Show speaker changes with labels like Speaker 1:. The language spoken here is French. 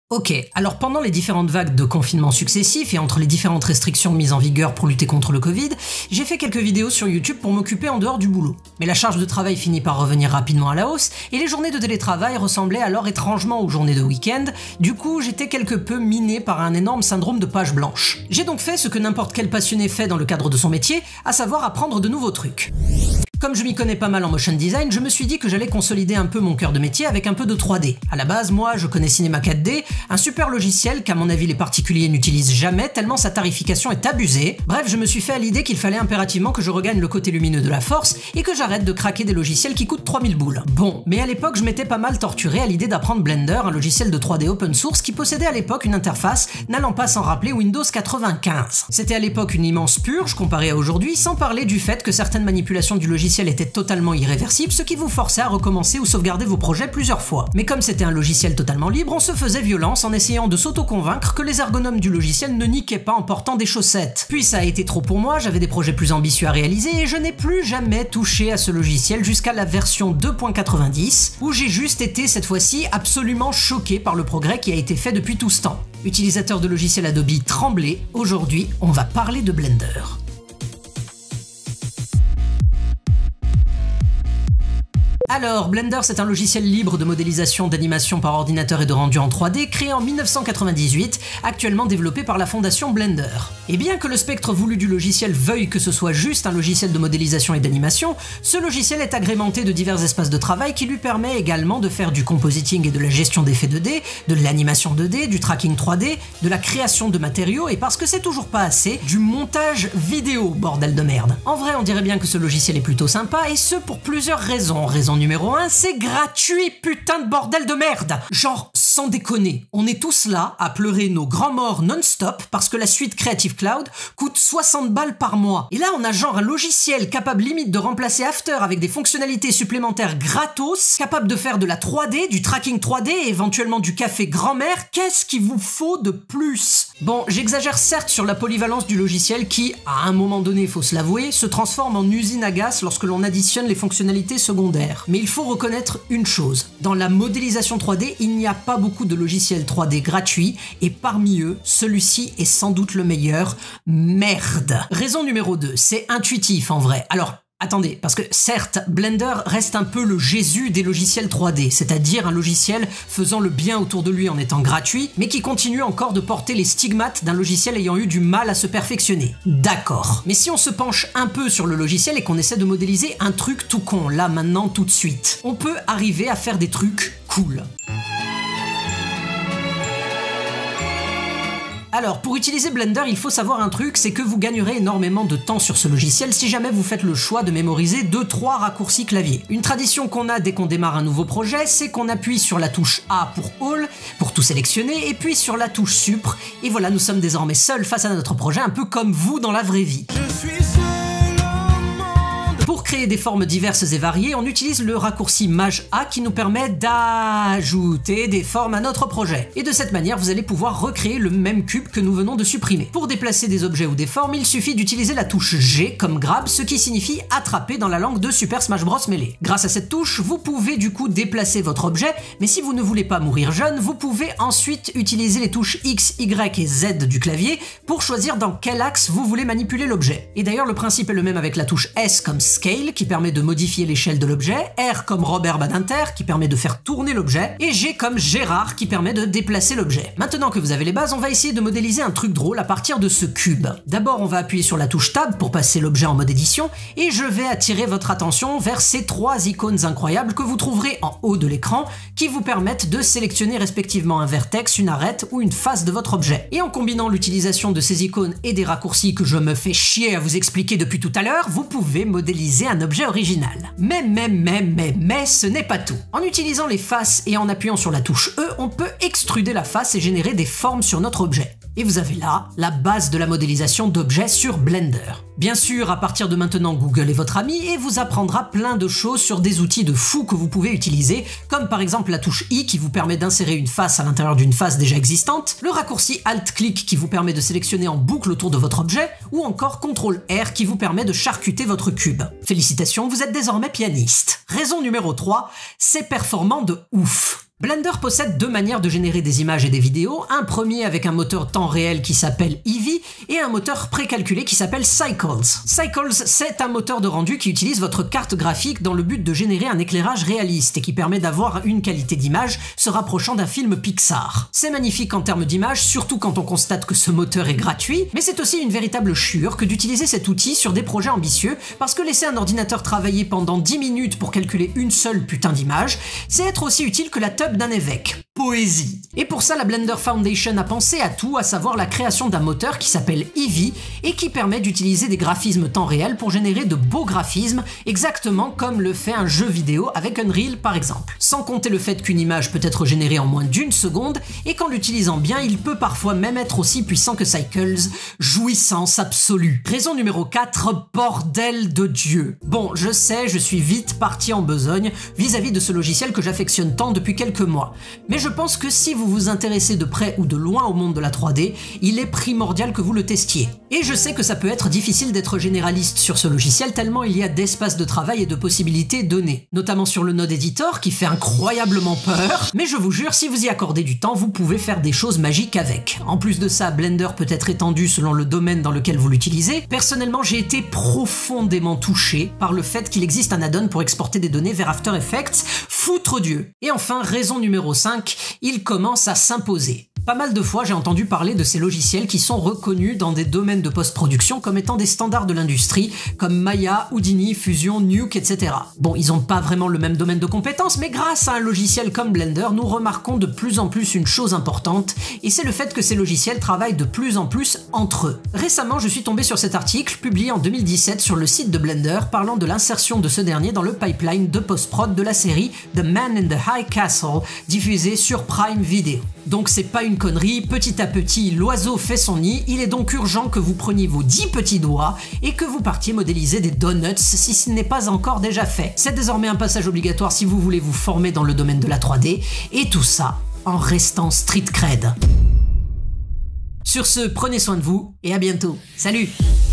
Speaker 1: Ok, alors pendant les différentes vagues de confinement successifs et entre les différentes restrictions mises en vigueur pour lutter contre le Covid, j'ai fait quelques vidéos sur YouTube pour m'occuper en dehors du boulot. Mais la charge de travail finit par revenir rapidement à la hausse et les journées de télétravail ressemblaient alors étrangement aux journées de week-end, du coup j'étais quelque peu miné par un énorme syndrome de page blanche. J'ai donc fait ce que n'importe quel passionné fait dans le cadre de son métier, à savoir apprendre de nouveaux trucs. Comme je m'y connais pas mal en motion design, je me suis dit que j'allais consolider un peu mon cœur de métier avec un peu de 3D. À la base, moi, je connais Cinema 4D, un super logiciel qu'à mon avis les particuliers n'utilisent jamais tellement sa tarification est abusée. Bref, je me suis fait à l'idée qu'il fallait impérativement que je regagne le côté lumineux de la force et que j'arrête de craquer des logiciels qui coûtent 3000 boules. Bon, mais à l'époque, je m'étais pas mal torturé à l'idée d'apprendre Blender, un logiciel de 3D open source qui possédait à l'époque une interface n'allant pas sans rappeler Windows 95. C'était à l'époque une immense purge comparée à aujourd'hui, sans parler du fait que certaines manipulations du logiciel étaient totalement irréversibles, ce qui vous forçait à recommencer ou sauvegarder vos projets plusieurs fois. Mais comme c'était un logiciel totalement libre, on se faisait violence en essayant de s'auto-convaincre que les ergonomes du logiciel ne niquaient pas en portant des chaussettes. Puis ça a été trop pour moi, j'avais des projets plus ambitieux à réaliser et je n'ai plus jamais touché à ce logiciel jusqu'à la version 2.90 où j'ai juste été cette fois-ci absolument choqué par le progrès qui a été fait depuis tout ce temps. Utilisateur de logiciels Adobe, tremblez, aujourd'hui on va parler de Blender. Alors, Blender, c'est un logiciel libre de modélisation d'animation par ordinateur et de rendu en 3D créé en 1998, actuellement développé par la fondation Blender. Et bien que le spectre voulu du logiciel veuille que ce soit juste un logiciel de modélisation et d'animation, ce logiciel est agrémenté de divers espaces de travail qui lui permet également de faire du compositing et de la gestion d'effets 2D, de l'animation 2D, du tracking 3D, de la création de matériaux et parce que c'est toujours pas assez, du montage vidéo, bordel de merde. En vrai, on dirait bien que ce logiciel est plutôt sympa et ce pour plusieurs raisons. Raison numéro 1, c'est gratuit, putain de bordel de merde. Genre, sans déconner, on est tous là à pleurer nos grands morts non-stop parce que la suite Creative Cloud coûte 60 balles par mois. Et là, on a genre un logiciel capable limite de remplacer After avec des fonctionnalités supplémentaires gratos, capable de faire de la 3D, du tracking 3D et éventuellement du café grand-mère. Qu'est-ce qu'il vous faut de plus? Bon, j'exagère certes sur la polyvalence du logiciel qui, à un moment donné, faut se l'avouer, se transforme en usine à gaz lorsque l'on additionne les fonctionnalités secondaires. Mais il faut reconnaître une chose, dans la modélisation 3D, il n'y a pas beaucoup de logiciels 3D gratuits, et parmi eux, celui-ci est sans doute le meilleur. Merde. Raison numéro 2, c'est intuitif en vrai. Alors, attendez, parce que certes, Blender reste un peu le Jésus des logiciels 3D, c'est-à-dire un logiciel faisant le bien autour de lui en étant gratuit, mais qui continue encore de porter les stigmates d'un logiciel ayant eu du mal à se perfectionner. D'accord. Mais si on se penche un peu sur le logiciel et qu'on essaie de modéliser un truc tout con, là, maintenant, tout de suite, on peut arriver à faire des trucs cool. Alors, pour utiliser Blender, il faut savoir un truc, c'est que vous gagnerez énormément de temps sur ce logiciel si jamais vous faites le choix de mémoriser 2-3 raccourcis clavier. Une tradition qu'on a dès qu'on démarre un nouveau projet, c'est qu'on appuie sur la touche A pour All, pour tout sélectionner, et puis sur la touche Supr, et voilà, nous sommes désormais seuls face à notre projet, un peu comme vous dans la vraie vie. Pour créer des formes diverses et variées, on utilise le raccourci Maj A qui nous permet d'ajouter des formes à notre projet. Et de cette manière, vous allez pouvoir recréer le même cube que nous venons de supprimer. Pour déplacer des objets ou des formes, il suffit d'utiliser la touche G comme grab, ce qui signifie attraper dans la langue de Super Smash Bros Melee. Grâce à cette touche, vous pouvez du coup déplacer votre objet, mais si vous ne voulez pas mourir jeune, vous pouvez ensuite utiliser les touches X, Y et Z du clavier pour choisir dans quel axe vous voulez manipuler l'objet. Et d'ailleurs, le principe est le même avec la touche S comme Scale qui permet de modifier l'échelle de l'objet, R comme Robert Badinter qui permet de faire tourner l'objet, et G comme Gérard qui permet de déplacer l'objet. Maintenant que vous avez les bases, on va essayer de modéliser un truc drôle à partir de ce cube. D'abord, on va appuyer sur la touche Tab pour passer l'objet en mode édition, et je vais attirer votre attention vers ces 3 icônes incroyables que vous trouverez en haut de l'écran, qui vous permettent de sélectionner respectivement un vertex, une arête ou une face de votre objet. Et en combinant l'utilisation de ces icônes et des raccourcis que je me fais chier à vous expliquer depuis tout à l'heure, vous pouvez modéliser un objet original. Mais ce n'est pas tout. En utilisant les faces et en appuyant sur la touche E, on peut extruder la face et générer des formes sur notre objet. Et vous avez là la base de la modélisation d'objets sur Blender. Bien sûr, à partir de maintenant, Google est votre ami et vous apprendra plein de choses sur des outils de fou que vous pouvez utiliser, comme par exemple la touche I qui vous permet d'insérer une face à l'intérieur d'une face déjà existante, le raccourci Alt-Click qui vous permet de sélectionner en boucle autour de votre objet, ou encore CTRL-R qui vous permet de charcuter votre cube. Félicitations, vous êtes désormais pianiste. Raison numéro 3, c'est performant de ouf. Blender possède deux manières de générer des images et des vidéos, un premier avec un moteur temps réel qui s'appelle Eevee et un moteur précalculé qui s'appelle Cycles. Cycles, c'est un moteur de rendu qui utilise votre carte graphique dans le but de générer un éclairage réaliste et qui permet d'avoir une qualité d'image se rapprochant d'un film Pixar. C'est magnifique en termes d'image, surtout quand on constate que ce moteur est gratuit, mais c'est aussi une véritable chure que d'utiliser cet outil sur des projets ambitieux parce que laisser un ordinateur travailler pendant 10 minutes pour calculer une seule putain d'image, c'est être aussi utile que la tub d'un évêque. Poésie. Et pour ça, la Blender Foundation a pensé à tout, à savoir la création d'un moteur qui s'appelle Eevee et qui permet d'utiliser des graphismes temps réel pour générer de beaux graphismes, exactement comme le fait un jeu vidéo avec Unreal par exemple. Sans compter le fait qu'une image peut être générée en moins d'une seconde et qu'en l'utilisant bien, il peut parfois même être aussi puissant que Cycles. Jouissance absolue. Raison numéro 4, bordel de Dieu. Bon, je sais, je suis vite parti en besogne vis-à-vis de ce logiciel que j'affectionne tant depuis quelques mois. Mais je pense que si vous vous intéressez de près ou de loin au monde de la 3D, il est primordial que vous le testiez. Et je sais que ça peut être difficile d'être généraliste sur ce logiciel tellement il y a d'espace de travail et de possibilités données. Notamment sur le Node Editor qui fait incroyablement peur, mais je vous jure, si vous y accordez du temps, vous pouvez faire des choses magiques avec. En plus de ça, Blender peut être étendu selon le domaine dans lequel vous l'utilisez. Personnellement, j'ai été profondément touché par le fait qu'il existe un add-on pour exporter des données vers After Effects. Foutre Dieu. Et enfin, raison numéro 5, il commence à s'imposer. Pas mal de fois, j'ai entendu parler de ces logiciels qui sont reconnus dans des domaines de post-production comme étant des standards de l'industrie, comme Maya, Houdini, Fusion, Nuke, etc. Bon, ils n'ont pas vraiment le même domaine de compétences, mais grâce à un logiciel comme Blender, nous remarquons de plus en plus une chose importante, et c'est le fait que ces logiciels travaillent de plus en plus entre eux. Récemment, je suis tombé sur cet article, publié en 2017 sur le site de Blender, parlant de l'insertion de ce dernier dans le pipeline de post-prod de la série The Man in the High Castle, diffusée sur Prime Video. Donc c'est pas une connerie, petit à petit l'oiseau fait son nid, il est donc urgent que vous preniez vos 10 petits doigts et que vous partiez modéliser des donuts si ce n'est pas encore déjà fait. C'est désormais un passage obligatoire si vous voulez vous former dans le domaine de la 3D, et tout ça en restant street cred. Sur ce, prenez soin de vous et à bientôt. Salut!